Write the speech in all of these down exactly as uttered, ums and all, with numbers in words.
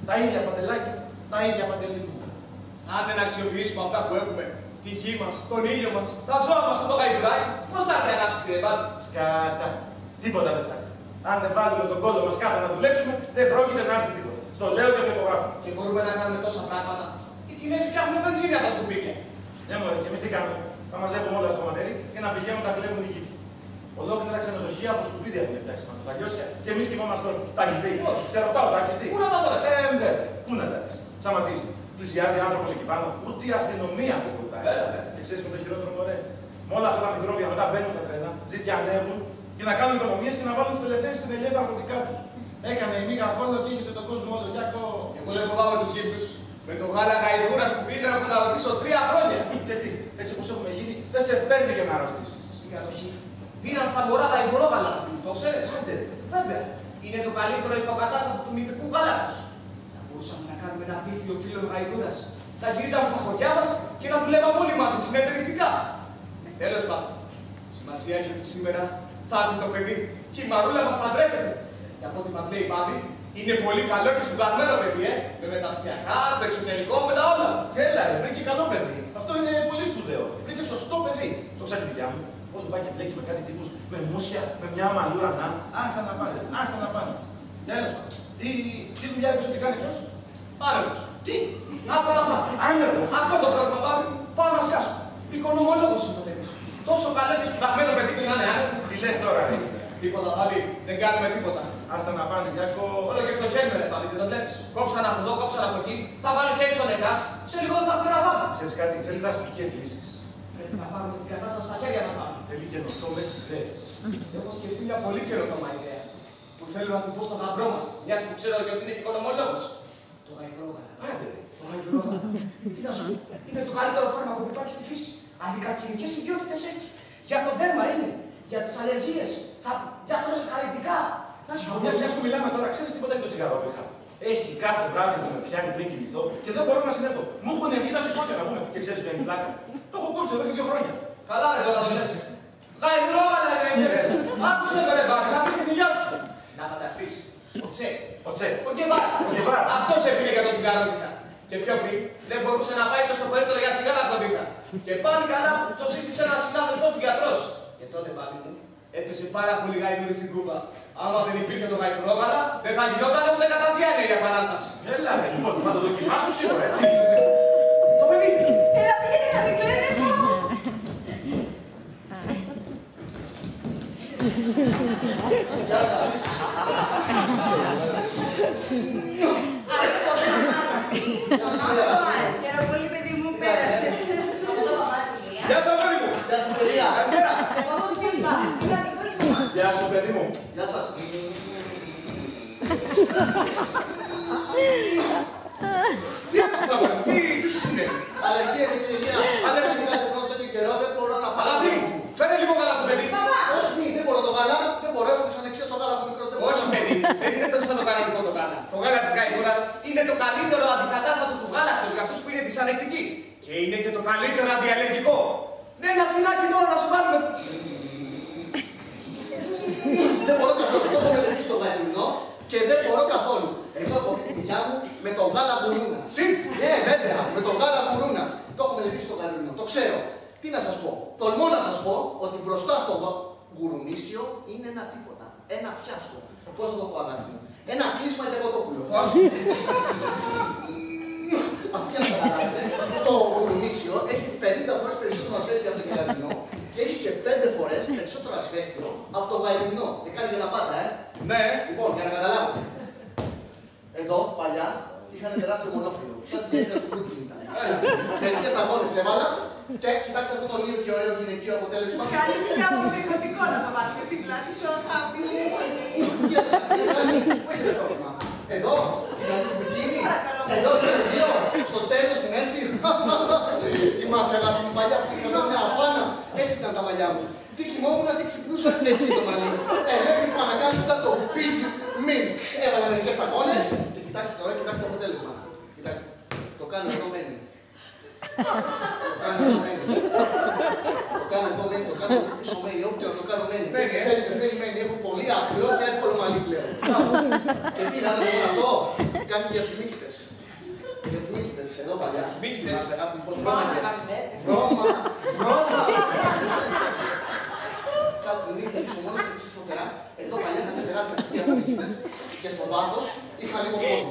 Τα ίδια παντελάκια, τα ίδια παντελή μου. Άντε να αξιοποιήσουμε αυτά που έχουμε, τη γη μας, τον ήλιο μας, τα ζώα μας στο γαϊδουράκι, πώς θα έρθει η ανάπτυξη, ρε Μπάμπη? Σκάτα. Τίποτα δεν θα έρθει. Αν δεν βάλουμε τον κόλλο μας κάτω να δουλέψουμε, δεν πρόκειται να έρθει τίποτα. Στο λέω και το υπογράφω. Και μπορούμε να κάνουμε τόσα πράγματα. Οι Κινέζοι φτιάχνουν βενζίνη από τα σκουπίδια. Ναι, μωρέ, και εμείς τι κάνουμε? Θα μαζεύουμε όλα στο ματέρι και να πηγαίνουμε να κλέβουν τη γύφτη. Ολόκληρα ξενοδοχεία από σκουπίδια έχουν φτιάξει πάνω. Τα λιώσια και εμείς κοιμόμαστε όλοι. Τα έχεις δει? Όχι. Σε ρωτάω, τα έχεις δει? Πού να τα δω, Ε, βέβαια. Πού να τα δεις? Σταματήσει. Πλησιάζει άνθρωπος εκεί πάνω, ούτε η αστυνομία δεν βουτάει. Βέβαια. Και ξέρεις με το χειρότερο, μωρέ. Με όλα αυτά τα μικρόβια μετά μπαίνουν στα τρένα, ζητιανεύουν για να κάνουν οικονομίες και να βάλουν τις τελευταίες πινελιές στα αγροτικά τους. Έκανε η μίγα κόλλο και είχε τον κόσμο όλο. Γιάκο. Εγώ δεν φοβάμαι τους γύφτους. Με το γάλα γαϊδούρας που πήρε να να ρωτήσω τρία χρόνια. Και τι, έτσι όπως έχουμε γίνει, δεν σε παίρνει για να αρρωστήσεις. Στην κατοχή δίναν στα μωρά γαϊδουρόγαλα. Το ξέρεις? Βέβαια. Είναι το καλύτερο υποκατάστατο του μητρικού γάλατος. Θα μπορούσαμε να κάνουμε ένα δίκτυο φίλων γαϊδούρας. Θα γυρίζαμε στα χωριά μας και να δουλεύαμε όλοι μαζί συνεταιριστικά. Τέλος πάντων, σημασία έχει ότι σήμερα θα έρθει το παιδί και η Μαρούλα μας παντρεύεται. Και από ό,τι μας λέει η Μπάμπη, είναι πολύ καλό και σπουδασμένο παιδί, ε! Με μεταπτυχιακά, στο εξωτερικό, με τα όλα. Έλα, ρε, βρήκε καλό παιδί. Αυτό είναι πολύ σπουδαίο. Βρήκε σωστό παιδί. Το ξέρει τη δικιά μου. Όλο πάει και μπλέκει με κάτι τύπους, με μουσια, με μια μαλούρα να. Άστα να πάνε, άστα να πάνε. Τέλος πάντων. Τι, τι δουλειά είπες ότι κάνει αυτός? Άνεργος. Τι, άστα να πάνε. Άνεργος. Αυτό το πρόβλημα, Μπάμπη. Πάω να σκάσω. Οικονομολόγος είναι το παιδί. Τόσο καλό και σπουδασμένο παιδί που να είναι άνεργο. Τι λες τώρα, ρε? Τίποτα, Μπάμπη. Δεν κάνουμε τίποτα. Άστα να πάνε, Γιάκο. Όλο και φτωχαίνουμε, ρε Μπάμπη, δεν το βλέπεις? Κόψαν από εδώ, κόψαν από εκεί. Θα βάλει και στον εκάς. Σε λίγο δεν θα έχουμε να φάμε. Ξέρεις κάτι, θέλει δραστικές λύσεις. Πρέπει να πάρουμε την κατάσταση στα χέρια μας, Μπάμπη. Θέλει καινοτόμες ιδέες. Έχω σκεφτεί μια πολύ καινοτόμα ιδέα. Που θέλω να την πω στον γαμπρό μας. Μιας που ξέρω ότι είναι και οικονομολόγος. Το γαϊδρόγαλα. Άντε, ρε. Το γαϊδρόγαλα. Τι να σου πει, είναι το καλύτερο φάρμακο που υπάρχει στη φύση. Αντικαρκυνικές ιδιότητες έχει. Για το δέρμα είναι. Για τις αλλεργίες. Θα... Για το καλλιτικά. Να σου πω, Μιας που μιλάμε τώρα, ξέρεις τίποτα για το τσιγαρόβιχα? Έχει κάθε βράδυ που με πιάνει πριν κοιμηθώ και δεν μπορώ να συνέλθω. Μου έχουν βγει τα σηκώτια να πούμε. Και ξέρεις ποια είναι η πλάκα? Το έχω κόψει εδώ και δύο χρόνια. Καλά, ρε τώρα το λες. Γαϊδρόγαλα, ρε γε. Άκουσε με, ρε Μπάμπη, θα πεις την υγεία σου. Να φανταστείς. Ο Τσε. Ο Τσε. Ο Γκεβάρα. Ο Γκεβάρα. Αυτός έπινε για το τσιγαρόβιχα. Και πιο πριν δεν μπορούσε να πάει στο περίπτωρο για τσιγάρα από το βήκα. Και πάλι καλά που το σύστησε ένας συνάδελφός του γιατρός. Και τότε, Μπάμπη μου, έπεσε πάρα πολύ γαϊδούρη στην Κούβα. Άμα δεν υπήρχε το γαϊδουρόγαλα, δεν θα γινόταν ούτε κατά διάνοια η επανάσταση. Έλα, λοιπόν, θα το δοκιμάσω σίγουρα, έτσι. Το παιδί! Έλα, πήγαινε να μην ξέρεις. Γεια σας. Χαίρομαι πολύ, παιδί μου, πέρασε. Γεια σας, παιδί μου! Γεια σας, παιδιά. Καλησπέρα! Γεια σου, παιδί μου. Γεια σας. Τι έπαθα, αγόρι, τι, τι σου συνέβη? Αλλεργία είναι και ηλία. Αλλεργία κάθε πρώτο τέτοιο καιρό, δεν μπορώ να πάω. Αλάθη, φέρε λίγο γάλα στο παιδί. Όχι, μη, δεν μπορώ το γάλα. Δεν μπορώ, έχω τις ανεξίες στο γάλα που μικρός δεν μπορώ. Όχι, παιδί μου, δεν είναι τόσο το κανονικό το γάλα. Το γάλα της γαϊδούρας είναι το καλύτερο αντικατάστατο του γάλακτος για αυτούς που είναι δυσανεκτικοί. Και είναι και το καλύτερο αντιαλλεργικό. Ναι, ένα σφινάκι τώρα να σου βάλουμε. Δεν μπορώ καθόλου. Το έχω μελετήσει στο γαϊδουρινό και δεν μπορώ καθόλου. Εγώ έχω πει τη δικιά μου με το γάλα γουρούνας. Τι? Ναι, βέβαια, με το γάλα γουρούνας. Το έχω μελετήσει στο γαϊδουρινό. Το ξέρω. Τι να σας πω. Τολμώ να σας πω ότι μπροστά στο γουρουνίσιο είναι ένα τίποτα. Ένα φιάσκο. Πώς θα το πω, αγάπη μου. Ένα κλείσμα γεγοτόπουλο. Πώς? Αφού για να καταλάβετε, το γουρουνίσιο έχει πενήντα φορές περισσότερο ασβέστιο από το γαϊδουρινό και έχει και πέντε φορές περισσότερο ασβέστιο από το γαϊδουρινό. Και κάνει και τα πάντα, ε. Ναι. Λοιπόν, για να καταλάβετε. Εδώ, παλιά, είχαν τεράστιο μονόφυλλο. Σαν τη γέφυρα του Brooklyn ήταν. Μερικές σταγόνες έβαλα και κοιτάξτε αυτό το λίγο και ωραίο γυναικείο αποτέλεσμα. Κάνει και για αποτρικωτικό να το βάλουμε στην πλάτη σου, αγάπη μου. Τι έκανε, πού έχετε πρόβλημα. Εδώ, στην γραμμή του μπικίνι, εδώ και γύρω, στο στέρνο στη μέση. Θυμάσαι, αγάπη μου, παλιά που είχα μια αφάνα, έτσι ήταν τα μαλλιά μου. Τι κοιμόμουν να την ξυπνούσα την εκεί το μαλλί. Ε, μέχρι που ανακάλυψα το Big Milk. Έβαλα μερικές σταγόνες και κοιτάξτε τώρα, κοιτάξτε το αποτέλεσμα. Κοιτάξτε, το κάνω εδώ μένει. Το κάνω εδώ μένει. Το κάνω εδώ μένει, το κάνω πίσω μένει, όπου και να το κάνω μένει. Θέλετε, θέλει μένει, έχω πολύ απλό και εύκολο μαλλί πλέον. Και τι να δω αυτό, κάνει για τους μύκητες. Για τους μύκητες, εδώ παλιά. Τους μύκητες. Πώς βρώμαγε. Βρώμα, βρώμα. Κάτσε με νύχτα πίσω μόνο και τις ισοθερά. Εδώ παλιά είχαν τεράστια κουτία από μύκητες και στο βάθος είχα λίγο πόδι.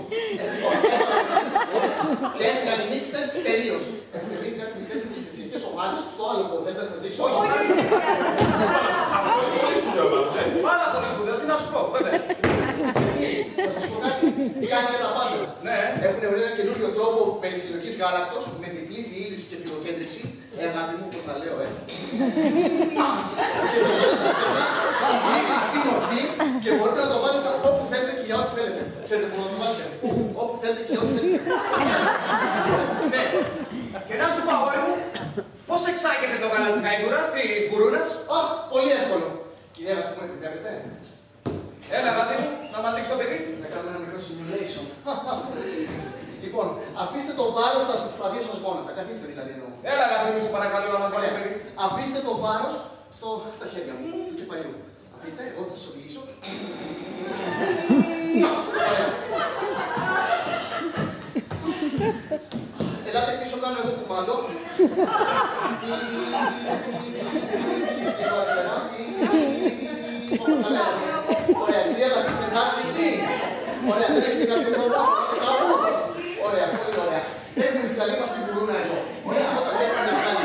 Και έφυγαν οι μύκητες τελείως. Έχουν δει κάτι μικρές αντιστασίες, ο Μάριος στο άλλο πόδι. Θέλετε να σας δείξω. Αυτό είναι πολύ σπουδαίο πάντως, ε. Πάρα πολύ σπουδαίο, τι να σου πω, βέβαια. Τι, θα σας πω κάτι. Κάνει για τα πάντα. Ναι. Έχουν βρει ένα καινούριο τρόπο περισυλλογής γάλακτος με διπλή διήλυση και φιλοκέντρηση. Ε, αγάπη μου, πώς τα λέω, ε. Και το βάζετε σε μια αυτή μορφή και μπορείτε να το βάλετε όπου θέλετε και για ό,τι θέλετε. Ξέρετε πού να το βάλετε. Πού, όπου θέλετε και για ό,τι θέλετε. Ναι. Και να σου πω, αγόρι μου, πώς εξάγεται το γάλα της γαϊδούρας, της γουρούνας? Α, πολύ εύκολο. Κυρία, αυτό μου επιτρέπετε. Έλα, αγάπη μου, να μας δείξει το παιδί. Να κάνουμε ένα μικρό simulation. Λοιπόν, αφήστε το βάρος στα δύο σας γόνατα. Καθίστε δηλαδή εννοώ. Έλα, αγάπη μου, σε παρακαλώ να μας δείξει το παιδί. Αφήστε το βάρος στο, στα χέρια μου, του κεφαλιού. Αφήστε, εγώ θα σας οδηγήσω. Ωραία. Ελάτε πίσω, κάνω εγώ κουμάντο. Λίγο αριστερά. Ωραία, κυρία, καθίστε εντάξει εκεί. Ωραία, δεν έχετε κάποιο πρόβλημα, κάπου. Ωραία, πολύ ωραία. Έχουμε την καλή μας την κουρούνα εδώ. Ωραία, όταν έχουμε να κάνει.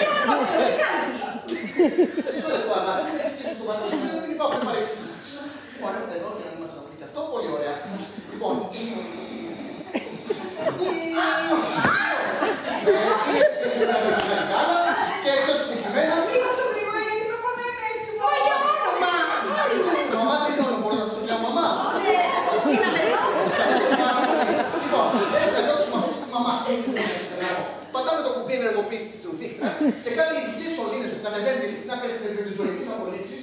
Μισό λεπτό, αγάπη, έχεις και στο πατέρα σου, δεν υπάρχουν παρεξηγήσεις. Ωραία, εδώ και να μην μας αφήνει και αυτό, πολύ ωραία. Λοιπόν, και πιο συγκεκριμένα. Λίγο πιο γρήγορα γιατί το πάμε μέση μου. Για όνομα. Μαμά τελειώνω, μπορώ να σας πω μαμά. Ναι, έτσι πως γίναμε εδώ. Λοιπόν, εδώ τους μαστούς της μαμάς. Πατάμε το κουμπί ενεργοποίηση της ρουφίχτρας και κάνει ειδικές σωλήνες που κατεβαίνουν και στην άκρη της ζωικής απολύξης.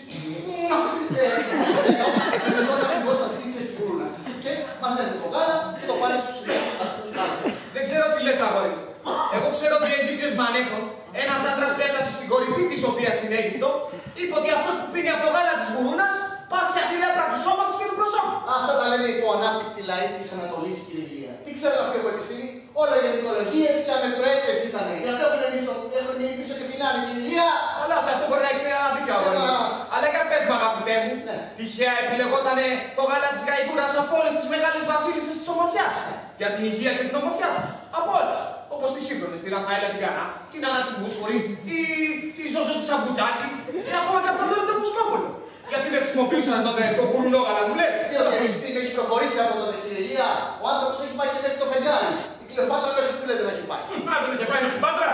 Με ζώνα ακριβώς στα στήθια της γουρούνας. Και μαζεύουν το γάλα και το πάνε στους ασκούς γάλακτος. Δεν ξέρω τι λες, αγόρι μου. Εγώ ξέρω ότι ο Αιγύπτιος Μανέχων, ένας άντρας που έφτασε στην κορυφή της σοφίας στην Αίγυπτο, είπε ότι αυτός που πίνει από το γάλα της γουρούνας πάσχει τη λέπρα του σώματος και του προσώπου. Αυτά τα λένε οι υποανάπτυκτοι λαοί της Ανατολής, κύριε Ηλία. Τι ξέρετε αυτή από επιστήμη, όλα οι γενικολογίες και αμετροέπες ήταν. Γι' αυτό έχουν εμείς έχουν μείνει πίσω και πεινάνε, κύριε Ηλία. Αλλά σε αυτό μπορεί να έχεις ένα δίκιο, αγόρι μου. Αλλά για πες μου, αγαπητέ μου, Ναι. τυχαία επιλεγότανε το γάλα της γαϊδούρας από όλες τις μεγάλες βασίλισσες της ομορφιάς. Για την υγεία και την ομορφιά τους. Από όλες. Όπως τις σύγχρονες, τη Ραφαέλα την Καρά, την Άννα την Μούσφορη, ή τη Ζώζο του Σαμπουτζάκη, ή ακόμα και από τον Τόλι τον Πουσκόπουλο. Γιατί δεν χρησιμοποιούσαν τότε το γουρουνό γάλα, μου λες? Διότι η επιστήμη έχει προχωρήσει από τότε, κύριε Ηλία. Ο άνθρωπος έχει πάει και μέχρι το φεγγάρι. Η Κλεοπάτρα μέχρι που λέτε να έχει πάει. Α, δεν είχε πάει μέχρι Πάτρα.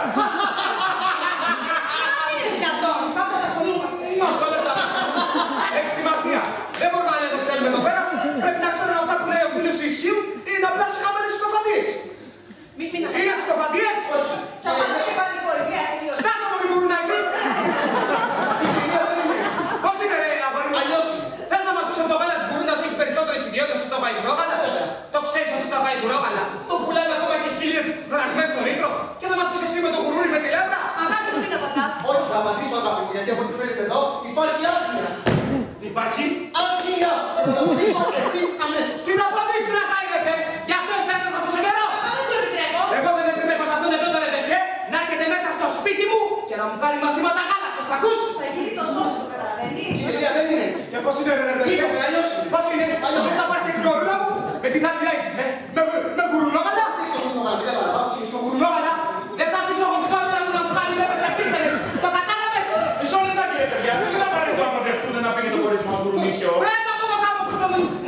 Είναι δυνατόν. Πάμε να ασχολούμαστε. Μισό λεπτά. Έχει σημασία. Δεν μπορούμε να λέμε ότι θέλουμε εδώ πέρα. Πρέπει να ξέρουν αυτά που λέει ο φίλος του ισχύου ή είναι απλά συχαμένες συκοφαντίες. Μην μην Είναι συκοφαντίες. Όχι. θα πάτε και πάλι κορυδία. Στάστα μόλι μπορούν να εσείς. Πώς είναι ρε αγόρι μου? Αλλιώς είναι. Θες να μας πεις ότι το γάλα της γουρούνας έχει περισσότερες ιδιότητες από το βαϊγουρόγαλα? Το ξέρεις ότι το βαϊγουρόγαλα το πουλάνε ακόμα και χίλιες δραχμές το λίτρο και θα μας πεις εσύ με το γουρούνι με τη λέπρα? Αγάπη μου, μην απαντάς. Όχι, θα απαντήσω αγάπη μου, γιατί από ό,τι φαίνεται εδώ υπάρχει άγνοια. Τι υπάρχει? Άγνοια! Θα το απαντήσω ευθύς αμέσως. Τι να αποδείξει να χάιδετε! Γι' αυτό είσαι έτοιμος τόσο καιρό! Πάμε σου επιτρέπω. Εγώ δεν επιτρέπω σε αυτόν εδώ τον ρεπεσιέ να έρχεται μέσα στο σπίτι μου και να μου κάνει μαθήματα γάλακτος. Τα ακούς? Θα γίνει το σώσο, το καταλαβαίνεις. Κύριε Ηλία, δεν είναι έτσι. Και πώς είναι ρε ρεπεσιέ? Είπαμε, αλλιώς είναι. Πώς είναι? Αλλιώς. Πώς θα πάρεις και την κορούλα μου? Με τι θα τη δέσεις, ε? Με, με γουρουνόγαλα? Τι το νόμο, δεν κατάλαβα. Το γουρουνόγαλα? Δεν θα αφήσω εγώ την κόρουλα μου να μου κάνει λέπρες ευθύτελες. Το κατάλαβες? Μισό λεπτάκι, ρε παιδιά. Δεν θα πάρει το άμα δεχτούν να πήγε το κορίτσι μας γουρουνίσιο. Πρέπει να το κάνω αυτό.